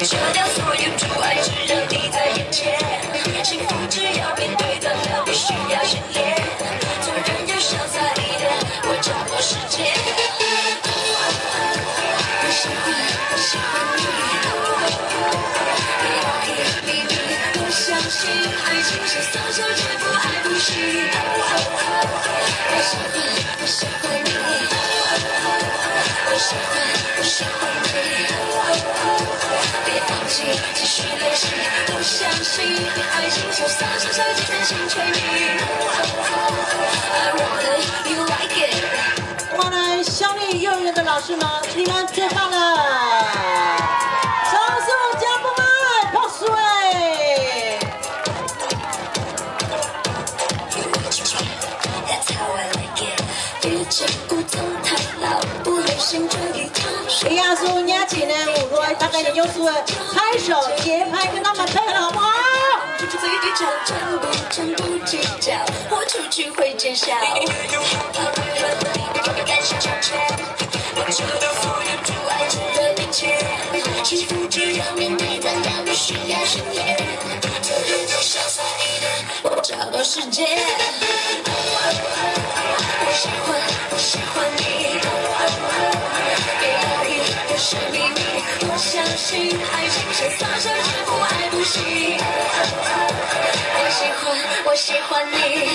撤掉所有阻碍，只让你在眼前。幸福只要面对得了，必须要训练。做人要潇洒一点，我掌握世界。我喜欢你，我相信爱情是撒手就不爱不行。我喜欢你，我喜欢你，别放弃，继续练习。我相信爱情就撒手就全心全意。I want it, you like it。 我们乡立幼儿园的老师们，你们最棒了！掌声家父们，泡水。李亚叔，你要今年5岁，大概也有数拍手节拍跟他们配合，好不好？ 最低潮，真不计较，豁出去会见效。感谢成全，我知道所有阻碍值得面前。幸福只要面对得了，不需要训练。做人就潇洒一点，我找到世界。我喜欢你，别犹豫，不是秘密。我相信爱情是撒手就不爱不行。我喜欢你。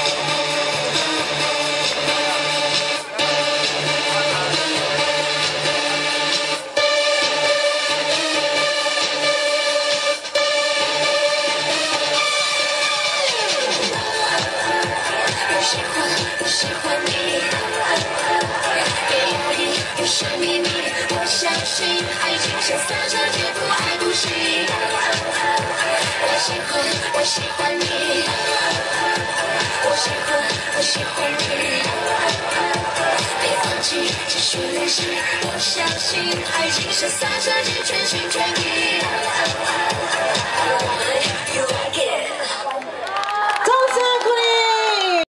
我喜欢你，别犹豫，不是秘密。我相信爱情是撒手就不爱不行。我喜欢你，我喜欢你，别放弃，继续练习。我相信爱情是撒手就全心全意。